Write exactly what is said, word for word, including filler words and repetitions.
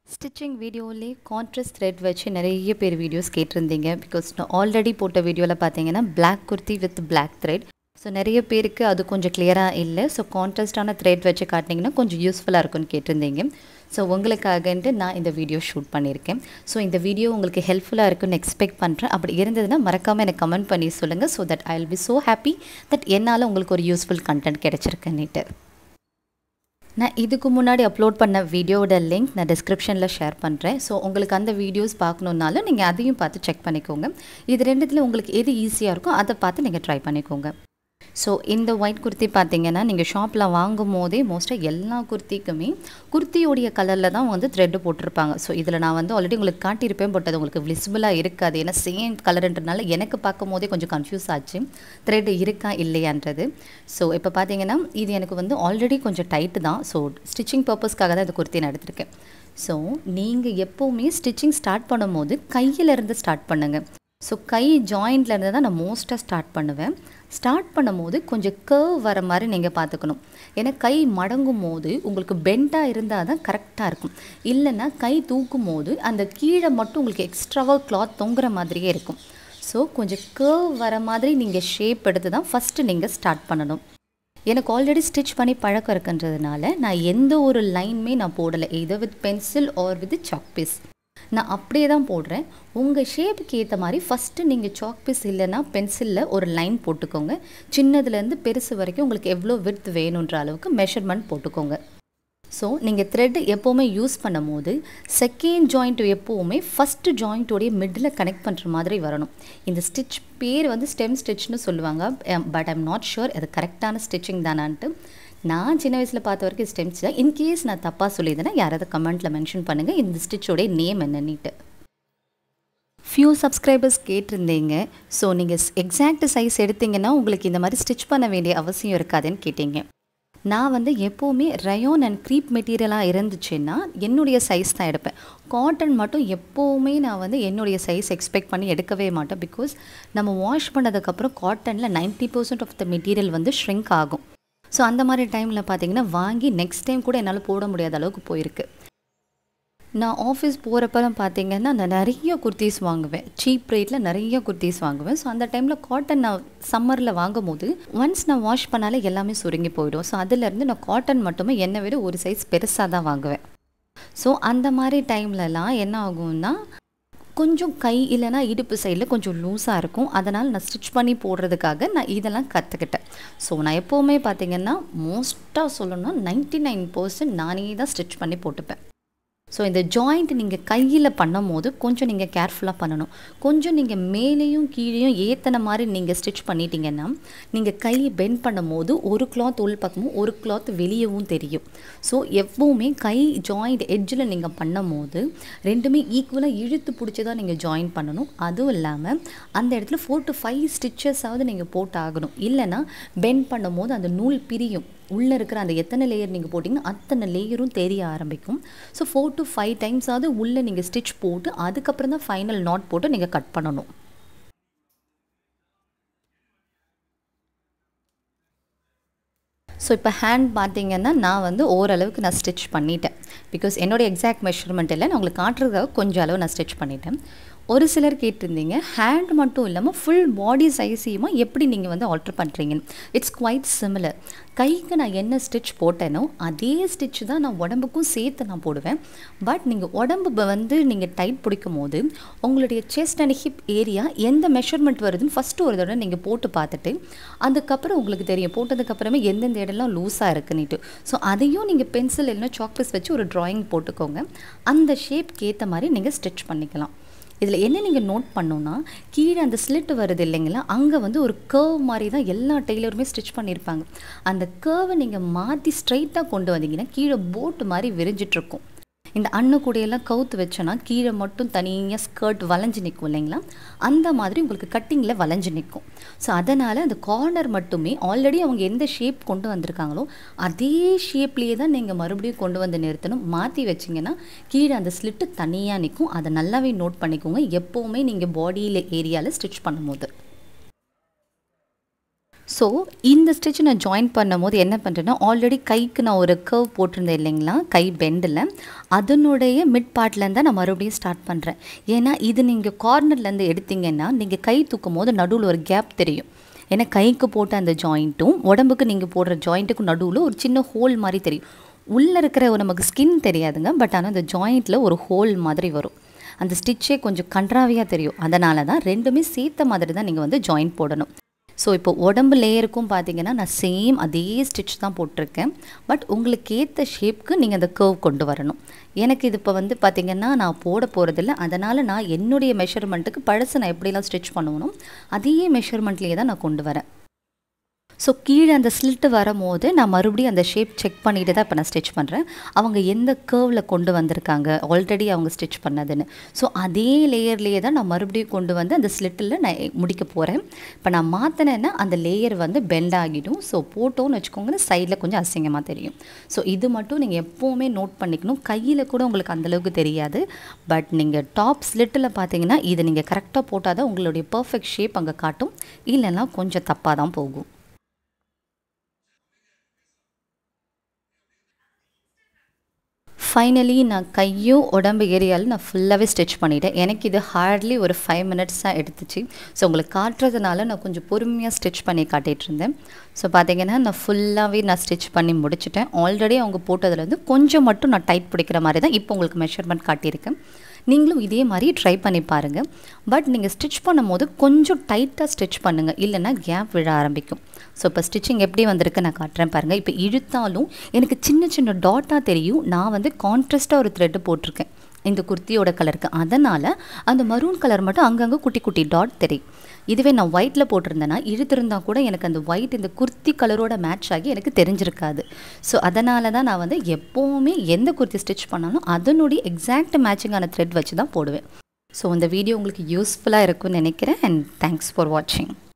Stitching வீடியோவிலே contrast thread வச்சு நிறைய பேர் வீடியோஸ் கேட்டிருந்தீங்க. பிகாஸ் நான் ஆல்ரெடி போட்ட வீடியோவில் பார்த்தீங்கன்னா black kurti with black thread. So நிறைய பேருக்கு அது கொஞ்சம் கிளியராக இல்லை. ஸோ கான்ட்ராஸ்டான த்ரெட் வச்சு காட்டினீங்கன்னா கொஞ்சம் யூஸ்ஃபுல்லாக இருக்கும்னு கேட்டிருந்தீங்க. ஸோ உங்களுக்காகன்ட்டு நான் இந்த வீடியோ ஷூட் பண்ணியிருக்கேன். ஸோ இந்த வீடியோ உங்களுக்கு ஹெல்ப்ஃபுல்லாக இருக்குன்னு எக்ஸ்பெக்ட் பண்ணுறேன். அப்படி இருந்ததுன்னா மறக்காமல் எனக்கு கமெண்ட் பண்ணி சொல்லுங்கள். So that I will be so happy that என்னால் உங்களுக்கு ஒரு யூஸ்ஃபுல் கண்டென்ட் கிடச்சிருக்குன்னுட்டு. நான் இதுக்கு முன்னாடி அப்லோட் பண்ண வீடியோவோட லிங்க் நான் டிஸ்கிரிப்ஷனில் ஷேர் பண்ணுறேன். ஸோ உங்களுக்கு அந்த வீடியோஸ் பார்க்கணுன்னாலும் நீங்கள் அதையும் பார்த்து செக் பண்ணிக்கோங்க. இது ரெண்டுத்தில் உங்களுக்கு எது ஈஸியாக இருக்கோ அதை பார்த்து நீங்கள் ட்ரை பண்ணிக்கோங்க. ஸோ இந்த ஒயிட் குர்த்தி பார்த்தீங்கன்னா நீங்கள் ஷாப்பில் வாங்கும் போதே மோஸ்ட்டாக எல்லா குர்த்திக்குமே குர்த்தியோடைய கலரில் தான் வந்து த்ரெட்டு போட்டிருப்பாங்க. ஸோ இதில் நான் வந்து ஆல்ரெடி உங்களுக்கு காட்டியிருப்பேன், பட் அது உங்களுக்கு விசிபிளாக இருக்காது. ஏன்னா சேம் கலருன்றனால எனக்கு பார்க்கும் போதே கொஞ்சம் கன்ஃபியூஸ் ஆச்சு த்ரெட் இருக்கா இல்லையான்றது. ஸோ இப்போ பார்த்தீங்கன்னா இது எனக்கு வந்து ஆல்ரெடி கொஞ்சம் டைட்டு தான். ஸோ ஸ்டிச்சிங் பர்பஸ்க்காக தான் இந்த குர்த்தி நான் எடுத்திருக்கேன். ஸோ நீங்கள் எப்போவுமே ஸ்டிச்சிங் ஸ்டார்ட் பண்ணும்போது கையிலேருந்து ஸ்டார்ட் பண்ணுங்கள். ஸோ கை ஜாயிண்ட்லேருந்து தான் நான் மோஸ்ட்டாக ஸ்டார்ட் பண்ணுவேன். ஸ்டார்ட் பண்ணும் போது கொஞ்சம் கர்வ் வர மாதிரி நீங்கள் பார்த்துக்கணும். ஏன்னா கை மடங்கும் போது உங்களுக்கு பெண்டாக இருந்தால் தான் கரெக்டாக இருக்கும். இல்லைன்னா கை தூக்கும் போது அந்த கீழே மட்டும் உங்களுக்கு எக்ஸ்ட்ராவாக கிளாத் தொங்குற மாதிரியே இருக்கும். ஸோ கொஞ்சம் கர்வ் வர மாதிரி நீங்கள் ஷேப் எடுத்து தான் ஃபஸ்ட்டு நீங்கள் ஸ்டார்ட் பண்ணணும். எனக்கு ஆல்ரெடி ஸ்டிச் பண்ணி பழக்கம் இருக்குன்றதுனால நான் எந்த ஒரு லைனுமே நான் போடலை, எதோ with pencil or with chalk piece. நான் அப்படியே தான் போடுறேன். உங்கள் ஷேப்புக்கு ஏற்ற மாதிரி ஃபஸ்ட்டு நீங்கள் சாக் பீஸ் இல்லைன்னா பென்சிலில் ஒரு லைன் போட்டுக்கோங்க. சின்னதுலேருந்து பெருசு வரைக்கும் உங்களுக்கு எவ்வளோ விட்த் வேணுன்ற அளவுக்கு மெஷர்மெண்ட் போட்டுக்கோங்க. ஸோ நீங்கள் த்ரெட் எப்போவுமே யூஸ் பண்ணும் போது செகண்ட் ஜாயிண்ட் எப்போவுமே ஃபஸ்ட்டு ஜாயிண்ட்டோடைய மிடில் கனெக்ட் பண்ணுற மாதிரி வரணும். இந்த ஸ்டிச் பேர் வந்து ஸ்டெம் ஸ்டிச்னு சொல்லுவாங்க. பட் ஐம் நாட் ஷுர் அது கரெக்டான ஸ்டிச்சிங் தானான்ட்டு. நான் சின்ன வயசில் பார்த்த வரைக்கும் ஸ்டெம்ஸ் தான். இன்கேஸ் நான் தப்பாக சொல்லியிருந்தேன்னா யாராவது கமெண்ட்டில் மென்ஷன் பண்ணுங்கள் இந்த ஸ்டிச்சோடைய நேம் என்னன்னுட்டு. ஃபியூ சப்ஸ்கிரைபர்ஸ் கேட்டிருந்தீங்க. ஸோ நீங்கள் எக்ஸாக்ட் சைஸ் எடுத்திங்கன்னா உங்களுக்கு இந்த மாதிரி ஸ்டிச் பண்ண வேண்டிய அவசியம் இருக்காதுன்னு கேட்டிங்க. நான் வந்து எப்போவுமே ரயோன் அண்ட் க்ரீப் மெட்டீரியலாக இருந்துச்சுன்னா என்னுடைய சைஸ் தான் எடுப்பேன். காட்டன் மட்டும் எப்போவுமே நான் வந்து என்னுடைய சைஸ் எக்ஸ்பெக்ட் பண்ணி எடுக்கவே மாட்டேன். பிகாஸ் நம்ம வாஷ் பண்ணதுக்கப்புறம் காட்டனில் ninety percent of the material வந்து ஷ்ரிங்க் ஆகும். ஸோ அந்த மாதிரி டைமில் பார்த்தீங்கன்னா வாங்கி நெக்ஸ்ட் டைம் கூட என்னால் போட முடியாத அளவுக்கு போயிருக்கு. நான் ஆஃபீஸ் போகிறப்பெல்லாம் பார்த்தீங்கன்னா நான் நிறைய குர்த்திஸ் வாங்குவேன். சீப் ரேட்டில் நிறைய குர்த்திஸ் வாங்குவேன். ஸோ அந்த டைமில் காட்டன் நான் சம்மரில் வாங்கும் போது ஒன்ஸ் நான் வாஷ் பண்ணாலே எல்லாமே சுருங்கி போயிடும். ஸோ அதிலேருந்து நான் காட்டன் மட்டுமே என்னை விட ஒரு சைஸ் பெருசாக தான் வாங்குவேன். ஸோ அந்த மாதிரி டைம்லலாம் என்ன ஆகும்னா கொஞ்சம் கை இல்லைனா இடுப்பு சைடில் கொஞ்சம் லூஸாக இருக்கும். அதனால் நான் ஸ்டிச் பண்ணி போடுறதுக்காக நான் இதெல்லாம் கற்றுக்கிட்டேன். ஸோ நான் எப்போவுமே பார்த்திங்கன்னா மோஸ்ட்டாக சொல்லணும்னா நைன்ட்டி நைன் பர்சன்ட் நானே தான் ஸ்டிச் பண்ணி போட்டுப்பேன். ஸோ இந்த ஜாயிண்ட் நீங்கள் கையில் பண்ணும் போது கொஞ்சம் நீங்கள் கேர்ஃபுல்லாக பண்ணணும். கொஞ்சம் நீங்கள் மேலேயும் கீழேயும் ஏற்றின மாதிரி நீங்கள் ஸ்டிச் பண்ணிட்டீங்கன்னா நீங்கள் கை பெண்ட் பண்ணும் போது ஒரு கிளாத் உள் பக்கமும் ஒரு கிளாத் வெளியவும் தெரியும். ஸோ எப்போவுமே கை ஜாயிண்ட் எட்ஜில் நீங்கள் பண்ணும் போது ரெண்டுமே ஈக்குவலாக இழுத்து பிடிச்சி தான் நீங்கள் ஜாயின் பண்ணணும். அதுவும் இல்லாமல் அந்த இடத்துல ஃபோர் டு ஃபைவ் ஸ்டிச்சஸாவது நீங்கள் போட்டு ஆகணும். இல்லைன்னா பெண்ட் பண்ணும் போது அந்த நூல் பிரியும். உள்ளே இருக்கிற அந்த எத்தனை லேயர் நீங்கள் போட்டிங்கன்னா அத்தனை லேயரும் தெரிய ஆரம்பிக்கும். ஸோ ஃபோர் டு ஃபைவ் டைம்ஸாவது உள்ளே நீங்கள் ஸ்டிச் போட்டு அதுக்கப்புறம் தான் ஃபைனல் நாட் போட்டு நீங்கள் கட் பண்ணணும். ஸோ இப்போ ஹேண்ட் பார்த்தீங்கன்னா நான் வந்து ஓரளவுக்கு நான் ஸ்டிச் பண்ணிட்டேன். பிகாஸ் என்னோடய எக்ஸாக்ட் மெஷர்மெண்ட் இல்லை, நான் உங்களுக்கு காட்டுறதுக்காக கொஞ்சம் அளவு நான் ஸ்டிச் பண்ணிட்டேன். ஒரு சிலர் கேட்டிருந்தீங்க ஹேண்ட் மட்டும் இல்லாமல் ஃபுல் பாடி சைஸையுமா எப்படி நீங்கள் வந்து ஆல்டர் பண்ணுறீங்கன்னு. It's quite similar. கைக்கு நான் என்ன ஸ்டிச் போட்டேனோ அதே ஸ்டிச் தான் நான் உடம்புக்கும் சேர்த்து நான் போடுவேன். பட் நீங்கள் உடம்பு வந்து நீங்கள் டைட் பிடிக்கும் போது உங்களுடைய செஸ்ட் அண்ட் ஹிப் ஏரியா எந்த மெஷர்மெண்ட் வருதுன்னு ஃபஸ்ட்டு ஒரு தடவை நீங்கள் போட்டு பார்த்துட்டு அதுக்கப்புறம் உங்களுக்கு தெரியும் போட்டதுக்கப்புறமே எந்தெந்த இடம்லாம் லூஸாக இருக்குன்னுட்டு. ஸோ அதையும் நீங்கள் பென்சில் இல்லைன்னா சாக் பீஸ் வச்சு ஒரு ட்ராயிங் போட்டுக்கோங்க. அந்த ஷேப்க்கு ஏற்ற மாதிரி நீங்கள் ஸ்டிச் பண்ணிக்கலாம். இதில் என்ன நீங்கள் நோட் பண்ணோன்னா கீழே அந்த ஸ்லிட் வருது இல்லைங்களா, அங்கே வந்து ஒரு கர்வ் மாதிரி தான் எல்லா டெய்லருமே ஸ்டிச் பண்ணியிருப்பாங்க. அந்த கர்வை நீங்கள் மாற்றி ஸ்ட்ரைட்டாக கொண்டு வந்தீங்கன்னா கீழே போட்டு மாதிரி விரிஞ்சிட்ருக்கும். இந்த அண்ணு கூடையெல்லாம் கவுத்து வச்சோன்னா கீழே மட்டும் தனியாக ஸ்கர்ட் வளைஞ்சு நிற்கும் இல்லைங்களா, அந்த மாதிரி உங்களுக்கு கட்டிங்கில் வளைஞ்சு நிற்கும். ஸோ அதனால் அந்த கார்னர் மட்டுமே ஆல்ரெடி அவங்க எந்த ஷேப் கொண்டு வந்திருக்காங்களோ அதே ஷேப்லேயே தான் நீங்கள் மறுபடியும் கொண்டு வந்து நிறுத்தணும். மாற்றி வச்சிங்கன்னா கீழே அந்த ஸ்லிட்டு தனியாக நிற்கும். அதை நல்லாவே நோட் பண்ணிக்கோங்க எப்போவுமே நீங்கள் பாடியில் ஏரியாவில் ஸ்டிச் பண்ணும்போது. ஸோ இந்த ஸ்டிச் நான் ஜாயின் பண்ணும்போது என்ன பண்ணுறேன்னா, ஆல்ரெடி கைக்கு நான் ஒரு கர்வ் போட்டிருந்தேன் இல்லைங்களா, கை பெண்டில், அதனுடைய மிட் பார்ட்லேருந்து நான் மறுபடியும் ஸ்டார்ட் பண்ணுறேன். ஏன்னா இது நீங்கள் கார்னர்லேருந்து எடுத்தீங்கன்னா நீங்கள் கை தூக்கும் போது நடுவில் ஒரு கேப் தெரியும். ஏன்னா கைக்கு போட்ட அந்த ஜாயிண்ட்டும் உடம்புக்கு நீங்கள் போடுற ஜாயிண்ட்டுக்கும் நடுவில் ஒரு சின்ன ஹோல் மாதிரி தெரியும். உள்ளே இருக்கிற நமக்கு ஸ்கின் தெரியாதுங்க, பட் ஆனால் அந்த ஜாயிண்ட்டில் ஒரு ஹோல் மாதிரி வரும். அந்த ஸ்டிச்சே கொஞ்சம் கன்றாவியாக தெரியும். அதனால தான் ரெண்டுமே சேர்த்த மாதிரி தான் நீங்கள் வந்து ஜாயிண்ட் போடணும். ஸோ இப்போ உடம்பு லேயருக்கும் பார்த்தீங்கன்னா நான் சேம் அதே ஸ்டிச் தான் போட்டிருக்கேன். பட் உங்களுக்கு ஏற்ற ஷேப்க்கு நீங்கள் அந்த கர்வ் கொண்டு வரணும். எனக்கு இது இப்போ வந்து பார்த்திங்கன்னா நான் போட போகிறதில்ல, அதனால் நான் என்னுடைய மெஷர்மெண்ட்டுக்கு பழசு நான் எப்படிலாம் ஸ்டிச் பண்ணுவனோ அதே மெஷர்மெண்ட்லேயே தான் நான் கொண்டு வரேன். ஸோ கீழே அந்த ஸ்லிட்டு வரும்போது நான் மறுபடியும் அந்த ஷேப் செக் பண்ணிட்டு தான் இப்போ நான் ஸ்டிச் பண்ணுறேன். அவங்க எந்த கர்வில் கொண்டு வந்திருக்காங்க ஆல்ரெடி அவங்க ஸ்டிச் பண்ணதுன்னு. ஸோ அதே லேயர்லேயே தான் நான் மறுபடியும் கொண்டு வந்து அந்த ஸ்லிட்டில் நான் முடிக்க போகிறேன். இப்போ நான் மாற்றினேன்னா அந்த லேயர் வந்து பெண்ட் ஆகிடும். ஸோ போட்டோன்னு வச்சுக்கோங்க, சைடில் கொஞ்சம் அசிங்கமாக தெரியும். ஸோ இது மட்டும் நீங்கள் எப்போவுமே நோட் பண்ணிக்கணும். கையில் கூட உங்களுக்கு அந்தளவுக்கு தெரியாது. பட் நீங்கள் டாப் ஸ்லிட்டில் பார்த்தீங்கன்னா இது நீங்கள் கரெக்டாக போட்டால் தான் உங்களுடைய பர்ஃபெக்ட் ஷேப் அங்கே காட்டும். இல்லைன்னா கொஞ்சம் தப்பாக தான் போகும். ஃபைனலி நான் கையும் உடம்பு ஏரியாவில் நான் ஃபுல்லாகவே ஸ்டிச் பண்ணிவிட்டேன். எனக்கு இது ஹார்ட்லி ஒரு ஃபைவ் மினிட்ஸ் தான் எடுத்துச்சு. ஸோ உங்களுக்கு காட்டுறதுனால நான் கொஞ்சம் பொறுமையாக ஸ்டிச் பண்ணி காட்டிகிட்டு இருந்தேன். ஸோ பார்த்தீங்கன்னா நான் ஃபுல்லாகவே நான் ஸ்டிச் பண்ணி முடிச்சிட்டேன். ஆல்ரெடி அவங்க போட்டதுலேருந்து கொஞ்சம் மட்டும் நான் டைட் பிடிக்கிற மாதிரி தான் இப்போ உங்களுக்கு மெஷர்மெண்ட் காட்டியிருக்கேன். நீங்களும் இதே மாதிரி ட்ரை பண்ணி பாருங்கள். பட் நீங்கள் ஸ்டிச் பண்ணும் போது கொஞ்சம் டைட்டாக ஸ்டிச் பண்ணுங்கள், இல்லைன்னா கேப் விழ ஆரம்பிக்கும். ஸோ இப்போ ஸ்டிச்சிங் எப்படி வந்திருக்கு நான் காட்டுறேன் பாருங்கள். இப்போ இழுத்தாலும் எனக்கு சின்ன சின்ன டாட்டாக தெரியும். நான் வந்து கான்ட்ராஸ்ட்டாக ஒரு த்ரெட்டு போட்டிருக்கேன் இந்த குர்த்தியோட கலருக்கு. அதனால் அந்த மரூன் கலர் மட்டும் அங்கங்கே குட்டி குட்டி டாட் தெரியும். இதுவே நான் ஒயிட்டில் போட்டிருந்தேன்னா இழுத்திருந்தால் கூட எனக்கு அந்த ஒயிட் இந்த குர்த்தி கலரோட மேட்ச் ஆகி எனக்கு தெரிஞ்சிருக்காது. ஸோ அதனால தான் நான் வந்து எப்போவுமே எந்த குர்த்தி ஸ்டிச் பண்ணாலும் அதனுடைய எக்ஸாக்ட் மேட்சிங்கான த்ரெட் வச்சு தான் போடுவேன். ஸோ இந்த வீடியோ உங்களுக்கு யூஸ்ஃபுல்லாக இருக்கும்னு நினைக்கிறேன். அண்ட் தேங்க்ஸ் ஃபார் வாட்சிங்.